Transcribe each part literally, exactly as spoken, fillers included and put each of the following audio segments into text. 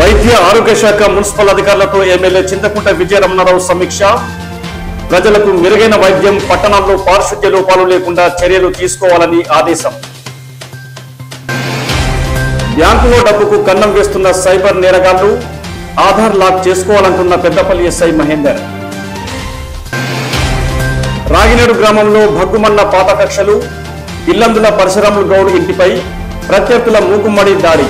వైద్య ఆరోగ్య శాఖ మున్సిపల్ అధికారులతో ఎమ్మెల్యే చింతకుంట విజయరమణారావు సమీక్ష. ప్రజలకు మెరుగైన వైద్యం, పట్టణాల్లో పారిశుద్ధ్య లోపాలు లేకుండా చర్యలు తీసుకోవాలని ఆదేశం. బ్యాంకులో డబ్బుకు కన్నం వేస్తున్న సైబర్ నేరగాళ్లు, ఆధార్ లాక్ చేసుకోవాలంటున్న పెద్దపల్లి ఎస్ఐ మహేందర్. రాగినేడు గ్రామంలో భగ్గుమన్న పాత కక్షలు, ఇల్లందుల పరశురాములు గౌడ్ ఇంటిపై ప్రత్యర్థుల మూకుమ్మడి దాడి.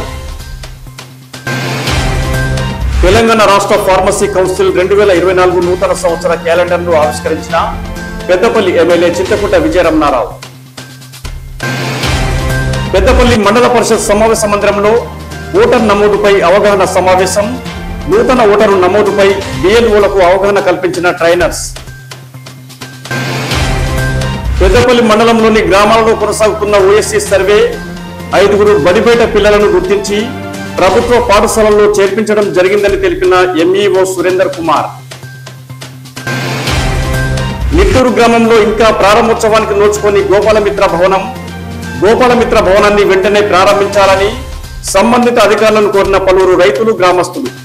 తెలంగాణ రాష్ట్ర ఫార్మసీ కౌన్సిల్ రెండు వేల ఇరవై నాలుగు నూతన సంవత్సర క్యాలెండర్ ను ఆవిష్కరించిన పెద్దపల్లి ఎమ్మెల్యే చింతకుంట విజయరమణారావు. పెద్దపల్లి మండల పరిషత్ సమావేశ మందిరంలో ఓటర్ నమోదుపై అవగాహన సమావేశం. నూతన ఓటరు నమోదుపై బిఎల్ఓలకు అవగాహన కల్పించిన ట్రైనర్స్. పెద్దపల్లి మండలంలోని గ్రామాలలో కొనసాగుతున్న ఓఎస్సీ సర్వే. ఐదుగురు బడిబయట పిల్లలను గుర్తించి ప్రభుత్వ పాఠశాలల్లో చేర్పించడం జరిగిందని తెలిపిన ఎంఈఓ సురేందర్ కుమార్. నిట్టూరు గ్రామంలో ఇంకా ప్రారంభోత్సవానికి నోచుకొని గోపాలమిత్ర భవనం. గోపాలమిత్ర భవనాన్ని వెంటనే ప్రారంభించాలని సంబంధిత అధికారులను కోరిన పలువురు రైతులు, గ్రామస్తులు.